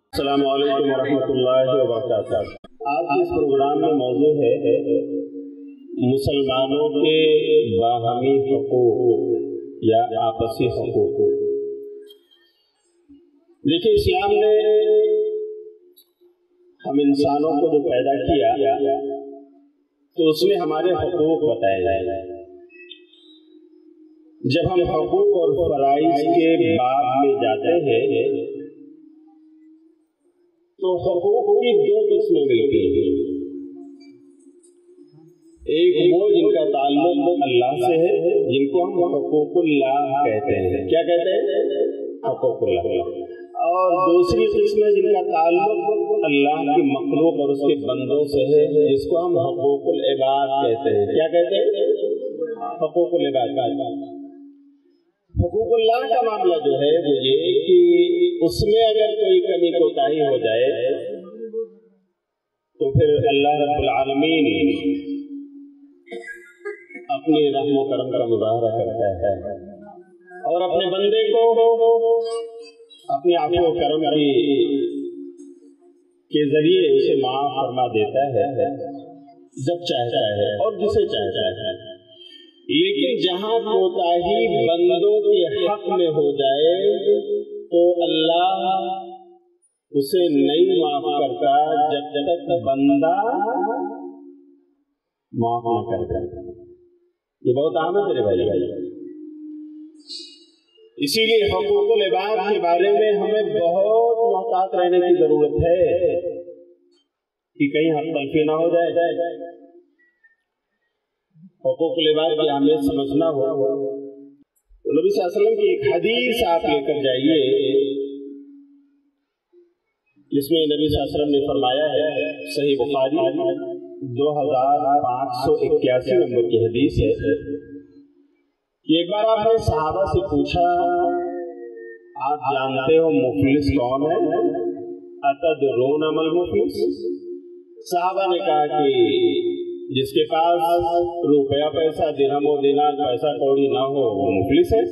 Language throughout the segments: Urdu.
السلام علیکم ورحمۃ اللہ وبرکاتہ۔ آج کے اس پروگرام میں موضوع ہے مسلمانوں کے باہمی حقوق یا آپسی حقوق۔ دیکھیے، اسلام نے ہم انسانوں کو جو پیدا کیا تو اس میں ہمارے حقوق بتائے جائیں۔ جب ہم حقوق اور فرائض کے باب میں جاتے ہیں تو حقوق کی دو قسمیں ملتی ہیں۔ ایک وہ جن کا تعلق اللہ سے ہے، جن کو ہم حقوق اللہ کہتے ہیں۔ کیا کہتے ہیں؟ حقوق اللہ۔ اور دوسری قسم ہے جن کا تعلق اللہ کی مخلوق اور اس کے بندوں سے ہے، جس کو ہم حقوق العباد کہتے ہیں۔ کیا کہتے ہیں؟ حقوق العباد۔ حقوق اللہ کا معاملہ جو ہے وہ یہ کہ اس میں اگر کوئی کمی کوتاہی ہو جائے تو پھر اللہ رب العالمین اپنی رحم و کرم کا مظاہرہ کرتا ہے اور اپنے بندے کو اپنی عفو و کرم کے ذریعے اسے معاف فرما دیتا ہے جب چاہتا ہے اور جسے چاہتا ہے۔ لیکن جہاں کوتاہی بندوں کے حق میں ہو جائے تو اللہ اسے نہیں معاف کرتا جب تک بندہ معاف نہ کرتا۔ یہ بہت عام ہے میرے بھائی۔ اسی لیے حقوق العباد کے بارے میں ہمیں بہت محتاط رہنے کی ضرورت ہے کہ کہیں حق تلفی نہ ہو جائے۔ حقوق العباد کی اہمیت سمجھنا ہو تو نبی صلی اللہ علیہ وسلم کی ایک حدیث آپ لے کر جائیے، جس میں نبی صلی اللہ علیہ وسلم نے فرمایا ہے، صحیح بخاری 2581 نمبر کی حدیث ہے کہ ایک بار آپ نے صحابہ سے پوچھا، آپ جانتے ہو مفلس کون ہے؟ اتدرون ما المفلس؟ صحابہ نے کہا کہ جس کے پاس روپیہ پیسہ درہم و دینار پیسہ کوڑی نہ ہو وہ مفلس ہے۔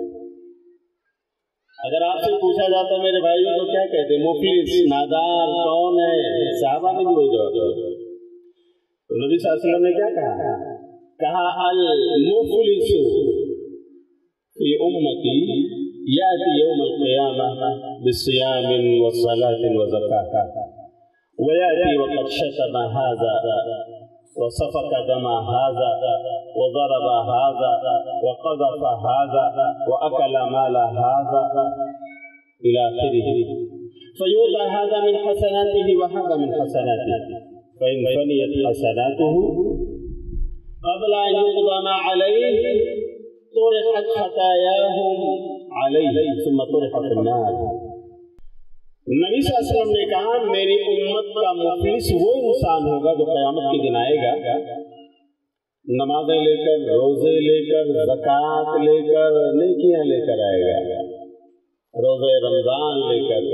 اگر آپ سے پوچھا جاتا میرے بھائی تو کیا کہتے؟ مفلس، نادار کون ہے؟ صحابہ نے بھی وہی جواب دیا۔ تو نبی صلی اللہ علیہ وسلم نے کیا کہا المفلس فی امتی یأتی یوم القیامہ بصیام وصلاۃ وزکاۃ ویأتی وقد شتم ھذا وسفك دم هذا وضرب هذا وقذف هذا وأكل مال هذا إلى آخره، فيؤتى هذا من حسناته وهذا من حسناته، فإن فنيت حسناته قبل أن يقضى ما عليه طرحت خطاياهم عليه ثم طرحت في النار۔ نبی صلی اللہ علیہ وسلم نے کہا میری امت کا مفلس وہ انسان ہوگا جو قیامت کے دن آئے گا نمازیں لے کر، روزے لے کر، زکوٰۃ لے کر، نیکیاں لے کر آئے گا، روزے رمضان لے کر،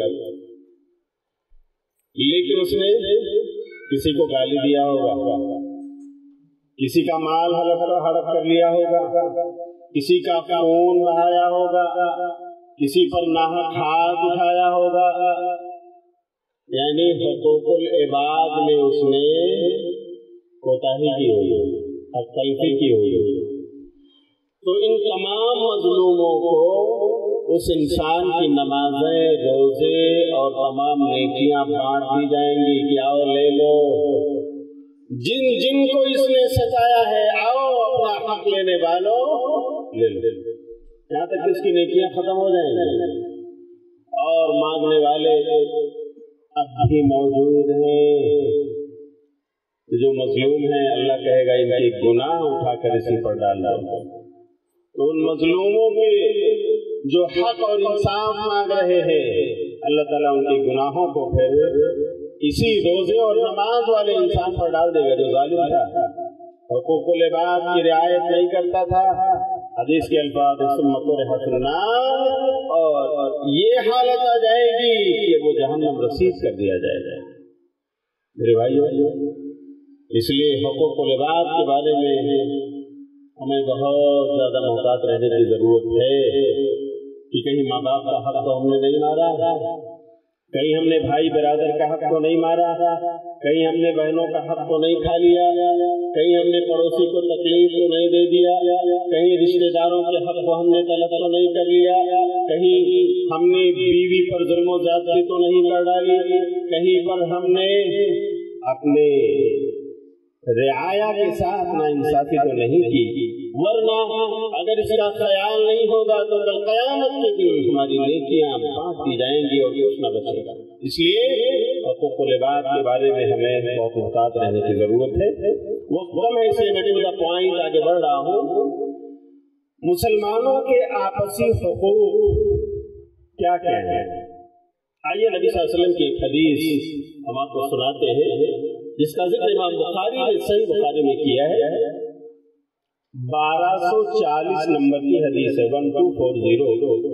لیکن اس نے کسی کو گالی دیا ہوگا، کسی کا مال ہڑپ کر لیا ہوگا، کسی کا خون بہایا ہوگا، کسی پر ناحق ہاتھ اٹھایا ہوگا، یعنی حقوق العباد میں اس نے کوتاہی کی ہوگی، حق تلفی کی ہوگی۔ تو ان تمام مظلوموں کو اس انسان کی نمازیں، روزے اور تمام نیکیاں بانٹ دی جائیں گی کہ آؤ لے لو، جن جن کو اس نے ستایا ہے آؤ اپنا حق لینے والوں لے لو، یہاں تک کہ اس کی نیکیاں ختم ہو جائیں گی۔ اور مانگنے والے اب بھی موجود ہیں، جو مظلوم ہیں اللہ کہے گا ان کے گناہ اٹھا کر اسی پر ڈال دو۔ تو ان مظلوموں کے جو حق اور انصاف مانگ رہے ہیں اللہ تعالیٰ ان کے گناہوں کو پھر اسی روزے اور نماز والے انسان پر ڈال دے گا جو ظالم تھا، حقوق العباد کی رعایت نہیں کرتا تھا۔ حدیث کے الفاظ ثم طرحت فی النار، اور یہ حالت آ جائے گی کہ وہ جہنم رسید کر دیا جائے گا۔ میرے بھائیو، اس لیے حقوق العباد کے بارے میں ہمیں بہت زیادہ محتاط رہنے کی ضرورت ہے کہ کہیں ماں باپ کا حق تو ہم نے نہیں مارا، कहीं हमने भाई बिरादर का हक तो नहीं मारा, कहीं हमने बहनों का हक तो नहीं खा लिया, कहीं हमने पड़ोसी को तकलीफ तो नहीं दे दिया, कहीं रिश्तेदारों के हक को हमने तलब तो नहीं कर लिया, कहीं हमने बीवी पर जुल्म ज़्यादती तो नहीं कर डाली, कहीं पर हमने अपने रियाया के साथ नाइंसाफी तो नहीं की। वरना अगर इसका ख्याल नहीं होगा तो कल क़यामत के दिन हमारी नेकियां बांट दी जाएंगी और कुछ न बचेगा। इसलिए हुकूक़ुल इबाद के बारे में हमें बहुत मुहतात रहने की जरूरत है। वक्त कम है इसलिए मैं पूरा पॉइंट आगे बढ़ रहा हूँ। मुसलमानों के आपसी हुकूक क्या क्या है? आइए नबी सल्लल्लाहु अलैहि वसल्लम की एक हदीस हम आपको सुनाते हैं, जिसका जिक्र इमाम बुखारी ने सही बुखारी में किया है। 1240 नंबर की हदीस है, 1240।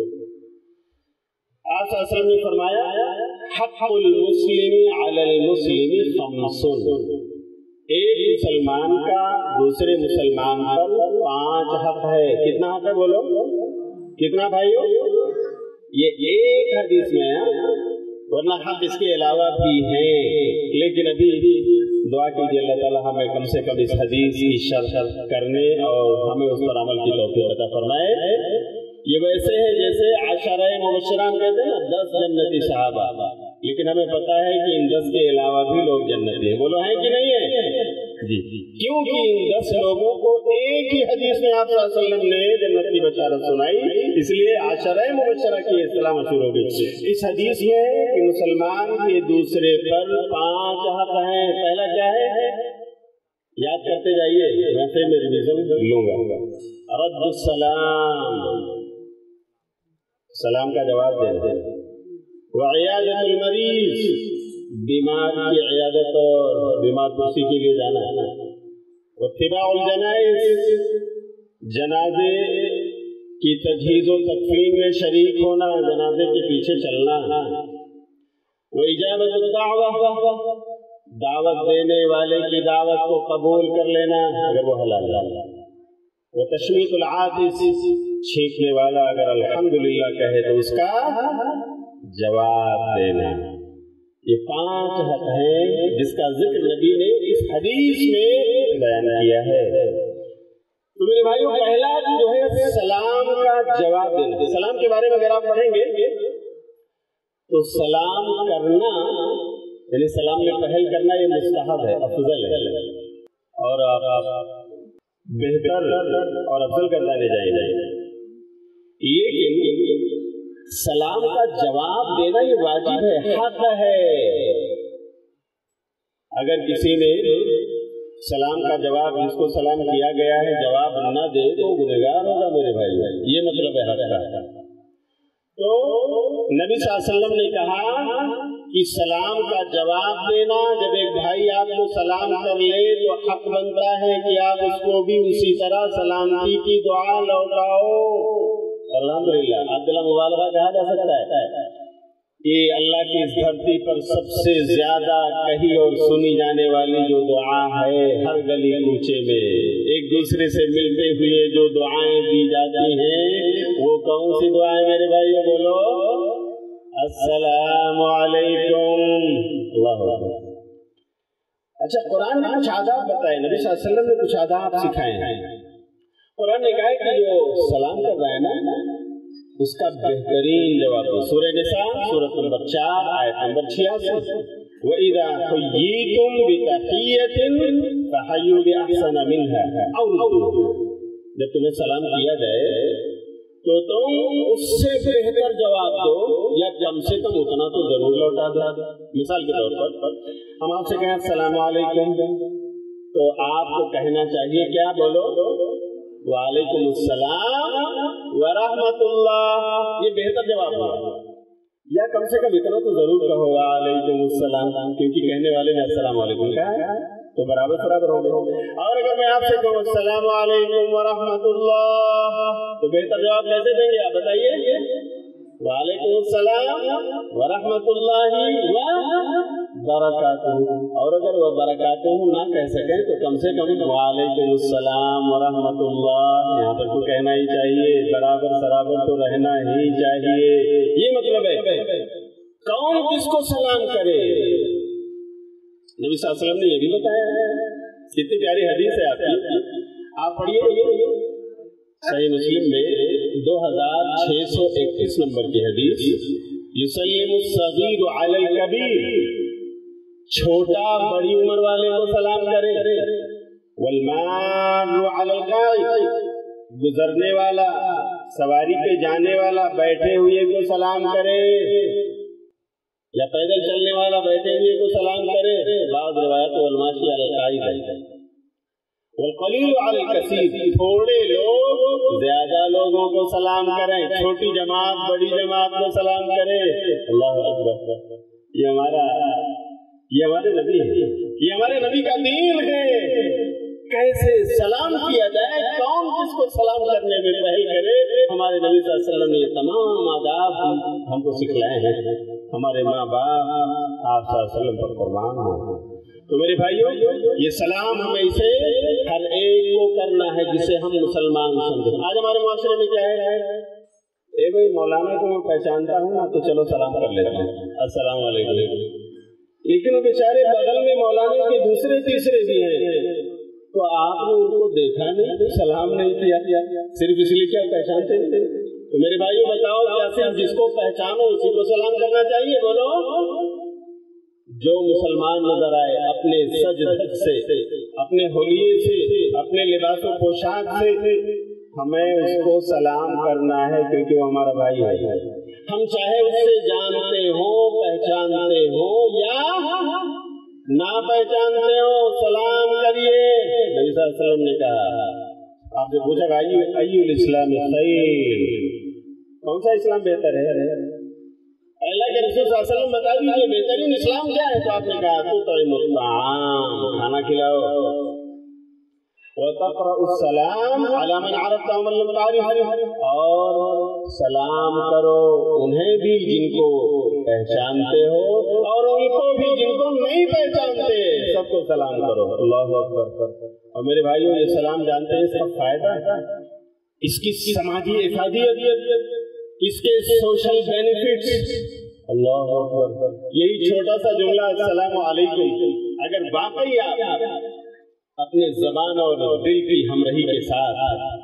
आप ने फरमाया हक़्क़ुल मुस्लिमी अलल मुस्लिमी खम्सुन, एक मुसलमान का दूसरे मुसलमान पर 5 हक है। कितना हक है बोलो? कितना भाइयों? ये एक हदीस में है, वरना हक इसके अलावा भी हैं। लेकिन अभी दुआ कीजिए अल्लाह ताला हमें कम से कम इस हदीस की शर्ह करने और हमें उस पर अमल की तौफीक अता फरमाए। ये वैसे है जैसे आशरा मुबश्शरा कहते हैं ना, 10 जन्नती सहाबा, लेकिन हमें पता है कि इन 10 के अलावा भी लोग जन्नती हैं। बोलो है कि नहीं है? जी, क्योंकि इन 10 लोगों को एक ही हदीस में आप सल्लल्लाहु अलैहि वसल्लम ने जन्नत की बशारत सुनाई, इसलिए आशरा मुबश्शरा की इस्लाम मशहूर हो गई। इस हदीस में है कि मुसलमान के दूसरे पर 5 हक हैं। पहला क्या है? याद करते जाइए, वैसे मैं रिवीजन लूंगा। रद्दुस सलाम, सलाम का जवाब देना। वइयादतुल मरीज, बीमार की इयादत और बीमार कुर्सी के लिए जाना। वत्तिबाउल जनाइज, जनाजे की तजहीज़ और तकफीन में शरीक होना, जनाजे के पीछे चलना। वइजाबतुद दावा, दावत देने वाले की दावत को कबूल कर लेना अगर वो हलाल है। वो तशमीतुल आतिस, छींकने वाला अगर अल्हम्दुलिल्लाह कहे तो उसका जवाब देना। ये 5 हक हैं जिसका जिक्र नबी ने इस हदीस में बयान किया है। तो मेरे भाइयों, पहला जो है सलाम का जवाब देना। सलाम के बारे में अगर आप पढ़ेंगे तो सलाम करना यानी सलाम में पहल करना ये मुस्तहब है, अफजल है, और आप बेहतर और अफजल करने जाएंगे। लेकिन सलाम का जवाब देना ये वाजिब है, हक है। अगर किसी ने सलाम का जवाब, जिसको सलाम किया गया है, जवाब न दे तो गुनहगार होगा मेरे भाई। ये मतलब है हक का। तो नबी सल्लल्लाहु अलैहि वसल्लम ने कहा कि सलाम का जवाब देना, जब एक भाई आपको सलाम कर ले तो हक बनता है कि आप उसको भी उसी तरह सलामती की दुआ लौटाओ। अल्हम्दुलिल्लाह, अब्दुल्लाह मुबालगा कहा जा सकता है कि अल्लाह की इस धरती पर सबसे ज्यादा कही और सुनी जाने वाली जो दुआ है, हर गली कूचे में एक दूसरे से मिलते हुए जो दुआएं दी जाती हैं, वो कौन सी दुआएं मेरे भाइयों? बोलो अस्सलामु अलैकुम। अल्लाह अकबर। अच्छा, कुरान ने कुछ आदाब बताए, नबी सल्लल्लाहु अलैहि वसल्लम ने कुछ आदाब सिखाए हैं। कुरान ने कहा कि जो सलाम कर रहा है ना, उसका बेहतरीन जवाब दो। सूरह निसा सूरत नंबर 4 आयत नंबर 86, वइज़ा हुय्यितुम बितहिय्यतिन फहय्यु बिअहसना मिन्हा औ रुद्दूहा, जब तुम्हें सलाम किया जाए तो तुम उससे बेहतर जवाब दो या कम से कम उतना तो जरूर लौटा दो। मिसाल के तौर पर हम आपसे कहें अस्सलामु अलैकुम, तो आपको कहना चाहिए क्या? बोलो वालेकुम अस्सलाम व रहमतुल्लाह। ये बेहतर जवाब हुआ, या कम से कम इतना तो जरूर कहो वालेकुम अस्सलाम, क्योंकि कहने वाले ने अस्सलाम वालेकुम कहा तो बराबर हो गए। और अगर मैं आपसे कहूँ अस्सलाम वालेकुम व रहमतुल्लाह, तो बेहतर जवाब कैसे देंगे आप बताइए? वालेकुम अस्सलाम व रहमतुल्लाहि व बरकातुहू। और अगर वह बरकातुहू ना कह सकें तो कम से कम वालेकुम अस्सलाम व रहमतुल्लाह यहाँ तक तो कहना ही चाहिए, बराबर सराबर तो रहना ही चाहिए। ये मतलब है। कौन किसको सलाम करे? नबी सल्लल्लाहु अलैहि वसल्लम ने ये भी बताया है। कितनी प्यारी हदीस है आपकी, आप पढ़िए। सही मुस्लिम में 2631 नंबर की हदीस, युसल्लिमु सगीरु अलल कबीर, छोटा बड़ी उम्र वाले को सलाम करे, वल मारू अलल गाइब, गुजरने वाला, सवारी पे जाने वाला बैठे हुए को सलाम करे, या पैदल चलने वाला बैठे हुए को सलाम करे। बाद रिवायत वल माशी अलल काइद, वल कलील अलल कसीर, थोड़े लोग ज्यादा लोगों को सलाम करें, छोटी जमात बड़ी जमात को सलाम करे। अल्लाह अकबर। ये हमारे नबी है, ये हमारे नबी का दीन है। कैसे सलाम किया जाए, कौन किसको सलाम करने में पहल करे, हमारे नबी सल्लल्लाहु अलैहि वसल्लम ने ये तमाम आदाब हमको सिखलाए हैं। हमारे माँ बाप आप सल्लल्लाहु अलैहि वसल्लम पर कुर्बान हो। तो मेरे भाइयों, ये सलाम हमें इसे हर एक को करना है जिसे हम मुसलमान समझे। आज हमारे माशरे में क्या है, ए भाई मौलाना को मैं पहचानता हूँ ना, तो चलो सलाम कर लेता हूँ, अस्सलाम वालेकुम। लेकिन वो बेचारे बगल में मौलाना के दूसरे तीसरे भी हैं, तो आपने उनको देखा नहीं, तो सलाम नहीं किया, सिर्फ इसलिए क्या पहचानते थे? तो मेरे भाइयों बताओ, क्या सिर्फ जिसको पहचानो उसी को सलाम करना चाहिए? बोलो। जो मुसलमान नजर आए अपने सज धज से, अपने होलिये से, अपने लिबासो पोशाक से, हमें उसको सलाम करना है, क्योंकि वो हमारा भाई है। हम चाहे उससे जानते हो, पहचानते हो या ना पहचानते हो, सलाम करिए। नबी सल्लल्लाहु अलैहि वसल्लम ने कहा, आपसे पूछा अय्युल इस्लाम खैर, कौन सा इस्लाम बेहतर है? अल्लाह के रसूल सल्लल्लाहु अलैहि वसल्लम बता दीजिए बेहतरीन इस्लाम क्या है। तो आपने कहा तुतइमुत ताआम, खाना खिलाओ, व तक़रउस सलाम अला मन अरफ़्ता व मन लम तारिफ़, और सलाम करो उन्हें भी जिनको पहचानते हो और उनको भी जिनको नहीं पहचानते, सबको सलाम करो। अल्लाहु अकबर। और मेरे भाइयों, ये सलाम जानते हैं इसका फायदा है, इसकी समाजी इफादियत, इसके सोशल बेनिफिट्स। अल्लाहु अकबर। यही छोटा सा जुमला अस्सलामु अलैकुम, अगर वाकई आप अपने जबान और दिल की हमरही के साथ,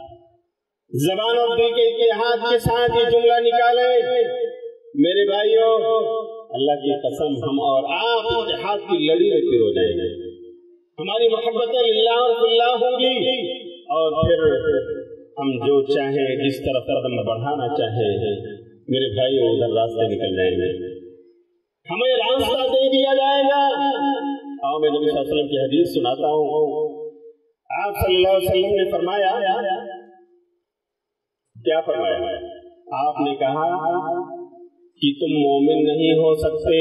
जबान और दिल के इत्तेहाद के साथ ये जुमला निकाले, मेरे भाइयों, अल्लाह की कसम हम और आप इत्तेहाद की लड़ी में पिरो जाएंगे। हमारी मोहब्बतें लिल्लाह और फिल्लाह होंगी, और फिर हम जो चाहे, जिस तरफ कदम बढ़ाना चाहे, मेरे भाइयों, उधर रास्ते निकल जाएंगे, हमें रास्ता दे दिया जाएगा। आओ मैं नबी सल्लल्लाहु अलैहि वसल्लम की हदीस सुनाता हूँ। आप सल्लल्लाहु अलैहि वसल्लम ने फरमाया, क्या फरमाया? आपने कहा कि तुम मोमिन नहीं हो सकते,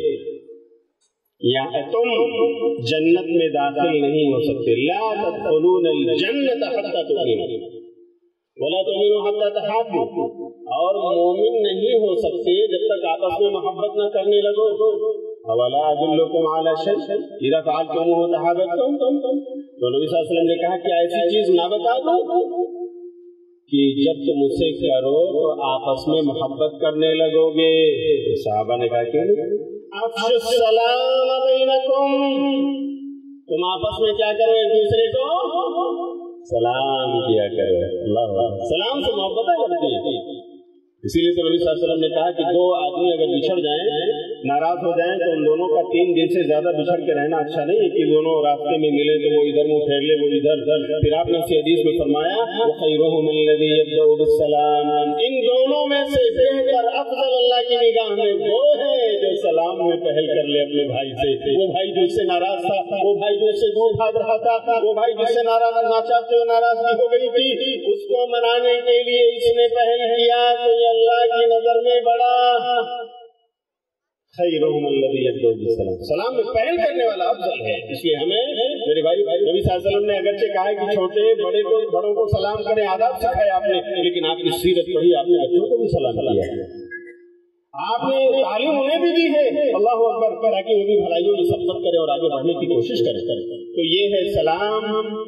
या तुम जन्नत में दाखिल नहीं हो सकते। ला तदखुलूनल जन्नत हत्ता तु'मिनू वला तु'मिनू हत्ता तहाब्बू, और मोमिन नहीं हो सकते जब तक आपस में मोहब्बत न करने लगो। अवला अदुल्लुकुम अला शै इज़ा फ़अलतमुहु तहाब्बतुम, तो नबी सल्लल्लाहु अलैहि वसल्लम ने कहा कि ऐसी चीज ना बता दो कि जब तुम उसे करो तो आपस में मोहब्बत करने लगोगे। तो सहाबा ने कहा क्यों नहीं? अफ़शुस सलाम बैनकुम, तुम आपस में क्या करो, एक दूसरे को सलाम किया करो। अल्लाह, सलाम से मोहब्बत बढ़ती है। इसीलिए तो नबी सल्लल्लाहु अलैहि वसल्लम ने कहा कि दो आदमी अगर बिछड़ जाएं, नाराज हो जाएं, तो उन दोनों का 3 दिन से ज्यादा बिछड़ के रहना अच्छा नहीं है कि दोनों रास्ते में मिले तो वो इधर मुंह फेर ले, वो इधर। फिर आपने इस हदीस में फरमाया खैरुहुम अल्लज़ी यब्दउ बिस्सलाम, इन दोनों में से बेहतर अफजल अल्लाह की निगाह में वो है जो सलाम में पहल कर ले अपने भाई से। वो भाई जो उससे नाराज था, वो भाई जो उससे दूर भाग रहा था, वो भाई जिससे नाराजगी हो गई थी, उसको मनाने के लिए इसने पहल किया, तो अल्लाह की नजर में बड़ा खैरुहुम अल्लज़ी यब्दउ बिस्सलाम, सलाम में पहल करने वाला अफजल है। इसलिए हमें मेरे भाई नबी सल्लल्लाहु अलैहि वसल्लम ने अगरचे कहा है कि छोटे बड़े को बड़ों को सलाम करें, आदाब सिखाए आपने, लेकिन आपकी सीरत पढ़ी, आपने बच्चों को भी सलाम किया है, आपने तालीम उन्हें भी दी है। अल्लाह अकबर, ताकि वो भी भलाइयों में सबकत करें और आगे बढ़ने की कोशिश करें। तो ये है सलाम।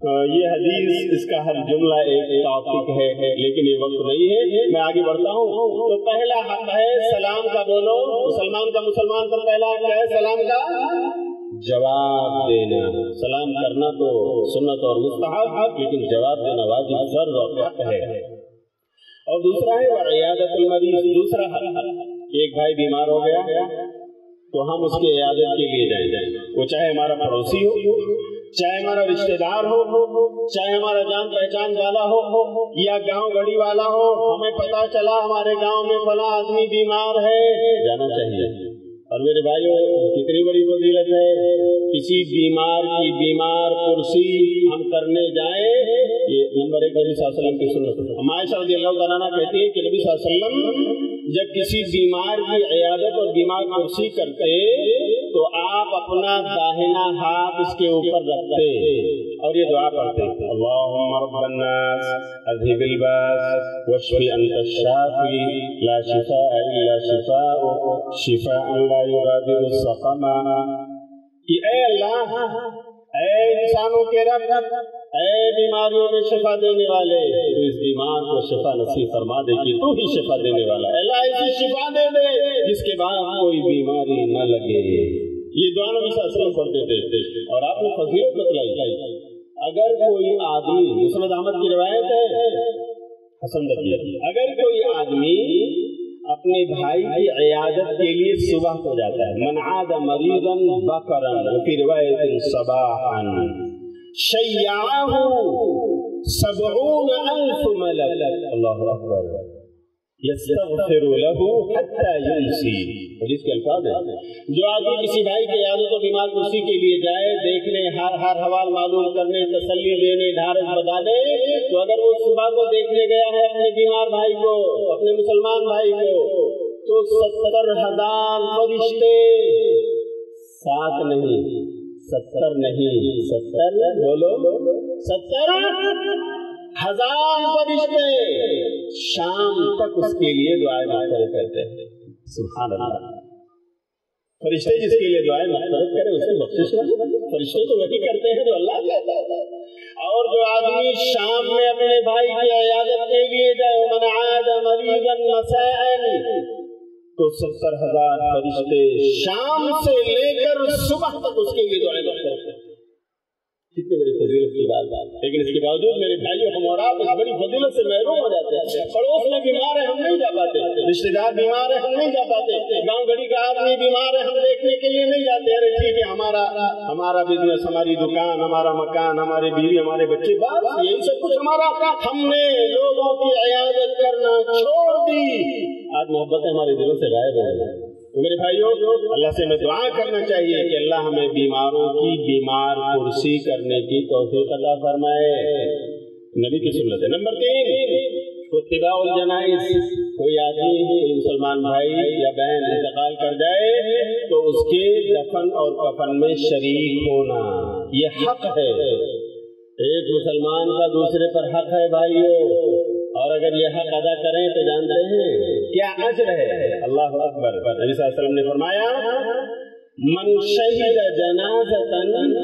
یہ حدیث اس کا ہر جملہ ایک ٹاپک ہے، لیکن یہ وقت نہیں ہے، میں آگے بڑھتا ہوں۔ تو پہلا حق ہے سلام کا، بولو مسلمان کا مسلمان پر پہلا حق ہے سلام کا جواب دینا۔ سلام کرنا تو سنت اور مستحب، لیکن جواب دینا واجب فرض اور حق ہے۔ اور دوسرا ہے عیادت المریض، دوسرا حق کہ ایک بھائی بیمار ہو گیا تو ہم اس کی عیادت کے لیے جائیں، وہ چاہے ہمارا پڑوسی ہو، چاہے ہمارا رشتہ دار ہو، چاہے ہمارا جان پہچان والا ہو یا گاؤں گڑی والا ہو، ہمیں پتا چلا ہمارے گاؤں میں فلاں آدمی بیمار ہے، جانا چاہیے۔ اور میرے بھائیو کتنی بڑی فضیلت ہے، کسی بیمار کی بیمار پرسی ہم کرنے جائیں، یہ نمبر 1 نبی صلی اللہ علیہ وسلم کی سنت۔ عائشہ رضی اللہ تعالیٰ عنہ کہتی ہے کہ نبی صلی اللہ علیہ وسلم جب کسی بیمار کی عیادت اور بیمار پرسی کرتے تو آپ اپنا داہنا ہاتھ اس کے اوپر رکھتے اور یہ دعا پڑھتے، اللہم رب الناس اذہب الباس واشف انت الشافی لا شفاء الا شفاء شفاء لا یغادر سقما، کہ اے اللہ، اے انسانوں کے رب، اے بیماریوں میں شفا دینے والے، تو اس بیمار کو شفا نصیب فرما دے کہ تو ہی شفا دینے والا ہے، اللہ ایسی شفا دے دے جس کے بعد کوئی بیماری نہ لگے۔ یہ دعا نبی صلی اللہ علیہ وسلم پڑھتے تھے۔ اور آپ نے فضیلت بتلائی، اگر کوئی آدمی، مسند احمد کی روایت ہے حسن دقیق، اگر کوئی آدمی اپنے بھائی کی عیادت کے لیے صبح کو جاتا ہے، من عاد مریضا بکرا وفی روایت صباحا شیعہ 70,000 ملک، اللہ اکبر، یستغفر له حتی یمسی، حدیث کے الفاظ ہیں۔ جو آدمی کسی بھائی کی عیادت و بیمار پرسی کے لیے جائے، دیکھنے، ہر حوال معلوم کرنے، تسلی دینے، ڈھارس بتانے، تو اگر وہ صبح کو دیکھنے گیا ہے اپنے بیمار بھائی کو، اپنے مسلمان بھائی کو، تو 70,000 فرشتے، 7 نہیں 70 نہیں 70 بولو 70,000 فرشتے شام تک اس کے لیے دعائیں مغفرت کرتے ہیں۔ سبحان اللہ، فرشتے جس کے لیے دعائیں مغفرت کرے اس کی بخشش نہ، فرشتے تو وہی کرتے ہیں جو اللہ کہتا ہے۔ اور جو آدمی شام میں اپنے بھائی کی عیادت کے لیے جائے، من عاد مریضا مساء، تو 70,000 فرشتے شام سے لے کر صبح تک اس کے لیے دعائیں مغفرت کرتے ہیں۔ کتنی بڑی فضیلت کی بات، لیکن اس کے باوجود میرے بھائیوں ہم اور آپ اس بڑی فضیلت سے محروم ہو جاتے ہیں۔ پڑوس میں بیمار ہے ہم نہیں جا پاتے، رشتے دار بیمار ہے ہم نہیں جا پاتے، گاؤں گھڑی کا آدمی بیمار ہے ہم دیکھنے کے لیے نہیں جاتے۔ ارے ٹھیک ہے، ہمارا بزنس، ہماری دکان، ہمارا مکان، ہماری بیوی، ہمارے بچے، بس یہی سب کچھ ہمارا، ہم نے لوگوں کی عیادت کرنا چھوڑ دی۔ آج محبت ہمارے دلوں سے غائب ہو گئی۔ تو میرے بھائیوں اللہ سے ہمیں دعا کرنا چاہیے کہ اللہ ہمیں بیماروں کی بیمار پرسی کرنے کی توفیق عطا فرمائے، نبی کی سنت ہے۔ نمبر 3 اتباع الجنائز، کوئی آدمی، کوئی مسلمان بھائی یا بہن انتقال کر جائے تو اس کے دفن اور کفن میں شریک ہونا، یہ حق ہے۔ ایک مسلمان کا دوسرے پر حق ہے بھائیوں، اور اگر یہ حق ادا کریں تو جانتے ہیں کیا اجر ہے؟ اللہ اکبر۔ نبی صلی اللہ علیہ وسلم نے فرمایا من شہد جنازۃ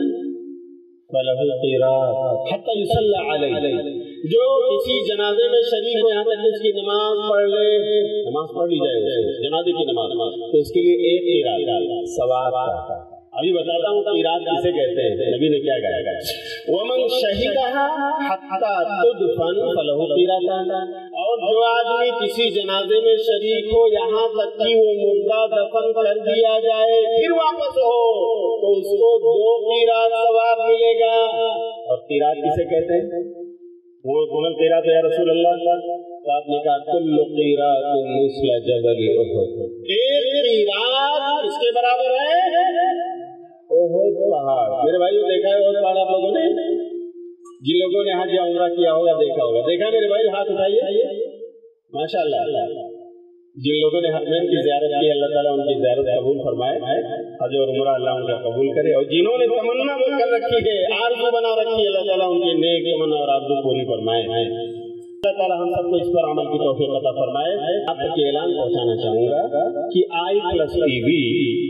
فلہ قیراط حتی یصلی علیہ، جو کسی جنازے میں شریک ہو یہاں تک اس کی نماز پڑھ لے، نماز پڑھ لی جائے اس جنازے کی نماز، تو اس کے لیے 1 قیراط ثواب کا۔ ابھی بتاتا ہوں قیراط کسے کہتے ہیں، نبی نے کیا کہا، ومن شہدها حتی تدفن فلہ قیراطان، اور جو آدمی کسی جنازے میں شریک ہو یہاں تک کہ وہ مردہ دفن کر دیا جائے پھر واپس ہو تو اس کو 2 قیراط ثواب ملے گا۔ اور قیراط کسے کہتے ہیں؟ وہ کون قیراط ہے یا رسول اللہ؟ تو آپ نے کہا کل قیراط مثل جبل احد، 1 قیراط اس کے برابر ہے احد پہاڑ۔ میرے بھائیوں دیکھا ہے احد پہاڑ آپ لوگوں نے؟ جن لوگوں نے حج یا عمرہ کیا ہوگا دیکھا ہوگا، دیکھا میرے بھائی ہاتھ اٹھائیے، ماشاءاللہ۔ جن لوگوں نے حرمین کی زیارت کی اللہ تعالیٰ ان کی زیارت قبول فرمائے، حج اور عمرہ اللہ ان کا قبول کرے، اور جنہوں نے تمنا کر رکھی ہے، آرزو بنا رکھی ہے، اللہ تعالیٰ ان کی نیک تمنا اور آرزو پوری فرمائے۔ اللہ تعالیٰ ہم سب کو اس پر عمل کی توفیق عطا فرمائے۔ آپ تک یہ اعلان پہنچانا چاہوں گا کہ I+ TV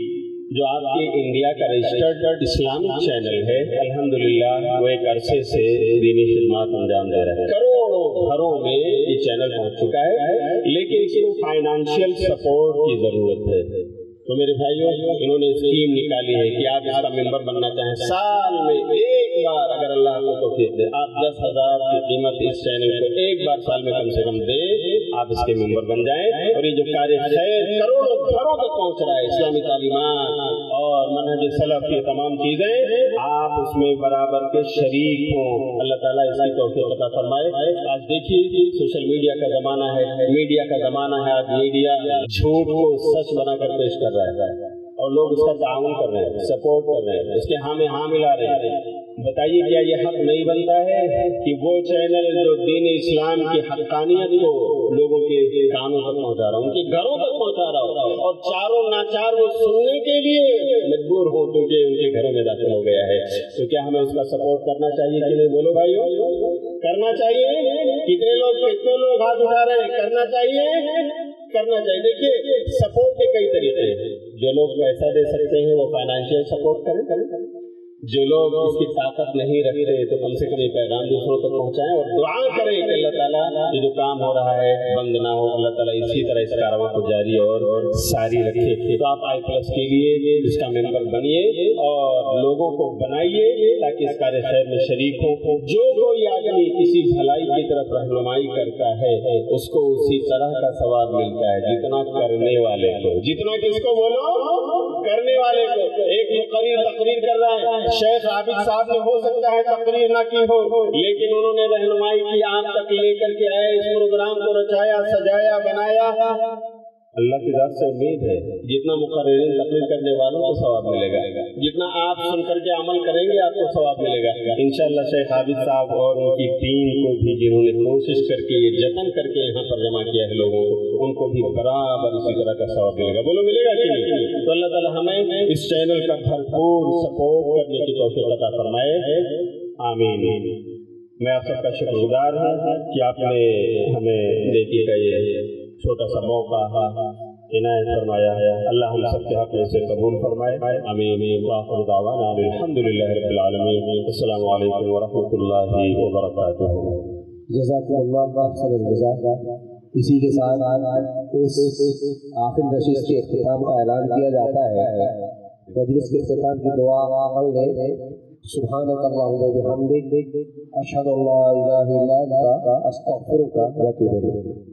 جو آپ کے انڈیا کا رجسٹرڈ اسلامک چینل ہے، الحمدللہ وہ ایک عرصے سے دینی خدمات انجام دے رہے ہیں، کروڑوں گھروں میں یہ چینل پہنچ چکا ہے، لیکن اس کو فائنانشیل سپورٹ کی ضرورت ہے۔ تو میرے بھائیوں، انہوں نے اسکیم نکالی ہے کہ آپ اس کا ممبر بننا چاہیں، سال میں ایک بار اگر اللہ کو توفیق دے آپ 10,000 کی قیمت اس چینل کو ایک بار سال میں کم سے کم دے، آپ اس کے ممبر بن جائیں، اور یہ جو کار خیر کروڑوں گھروں تک پہنچ رہا ہے، اسلامی تعلیمات اور منہج سلف کی تمام چیزیں، آپ اس میں برابر کے شریک ہوں۔ اللہ تعالیٰ اس کی توفیق عطا فرمائے۔ آج دیکھیے سوشل میڈیا کا زمانہ ہے، میڈیا کا زمانہ ہے، آج میڈیا جھوٹ کو سچ بنا کر پیش کر رہا ہے اور لوگ اس کا تعاون کر رہے ہیں، سپورٹ کر رہے ہیں، اس کے ہاں میں ہاں ملا رہے ہیں۔ بتائیے کیا یہ حق نہیں بنتا ہے کہ وہ چینل جو دین اسلام کی حقانیت کو لوگوں کے کانوں تک پہنچا رہا ہوں، ان کے گھروں تک پہنچا رہا ہوں، اور چاروں ناچار وہ سننے کے لیے مجبور ہو کیونکہ ان کے گھروں میں داخل ہو گیا ہے، تو کیا ہمیں اس کا سپورٹ کرنا چاہیے کہ نہیں؟ بولو بھائیو، کرنا چاہیے؟ کتنے لوگ ہاتھ اٹھا رہے ہیں؟ کرنا چاہیے، کرنا چاہیے۔ دیکھیے سپورٹ کے کئی طریقے ہیں، جو لوگ پیسہ دے سکتے ہیں وہ فائنانشیل سپورٹ کریں، جو لوگ اس کی طاقت نہیں رکھتے تو کم سے کم یہ پیغام دوسروں تک پہنچائیں اور دعا کریں کہ اللہ تعالیٰ یہ جو کام ہو رہا ہے بند نہ ہو، اللہ تعالیٰ اسی طرح اس کارواں کو جاری اور ساری رکھے۔ تو آپ i+ کے لیے اس کا ممبر بنیے اور لوگوں کو بنائیے تاکہ اس کار خیر میں شریک ہو۔ جو کوئی آدمی کسی بھلائی کی طرف رہنمائی کرتا ہے اس کو اسی طرح کا ثواب ملتا ہے جتنا کرنے والے کو، جتنا کس کو بولو؟ کرنے والے کو۔ ایک مقرر تقریر کر رہا ہے، شیخ عابد صاحب نے ہو سکتا ہے تقریر نہ کی ہو، لیکن انہوں نے رہنمائی کی، آپ تک لے کر کے آئے، اس پروگرام کو رچایا، سجایا، بنایا۔ اللہ کی ذات سے امید ہے جتنا مقررین تقریر کرنے والوں کو ثواب ملے گا، جتنا آپ سن کر کے عمل کریں گے آپ کو ثواب ملے گا انشاءاللہ۔ شیخ عابد صاحب اور ان کی ٹیم کو بھی جنہوں نے کوشش کر کے یہ جتن کر کے یہاں پر جمع کیا ہے لوگوں کو، ان کو بھی برابر اسی طرح کا ثواب ملے گا۔ بولو ملے گا کہ نہیں؟ تو اللہ تعالیٰ ہمیں اس چینل کا بھرپور سپورٹ کرنے کی توفیق عطا فرمائے، آمین۔ میں آپ سب کا شکر گزار ہوں کہ آپ نے ہمیں نیکی کا یہ چھوٹا سا موقع عنایت فرمایا ہے، اللہ ہم سب کے حق میں سے قبول فرمائے، آمین۔ وآخر دعوانا الحمدللہ رب العالمین، السلام علیکم ورحمۃ اللہ وبرکاتہ۔ جزاکم اللہ احسن الجزا۔ اسی کے ساتھ اس آخر نشست کے اختتام کا اعلان کیا جاتا ہے۔ مجلس کے اختتام کی دعا پڑھ لیں۔ سبحانک اللہم وبحمدک، اشہد ان لا الہ الا انت، استغفرک و اتوب الیک۔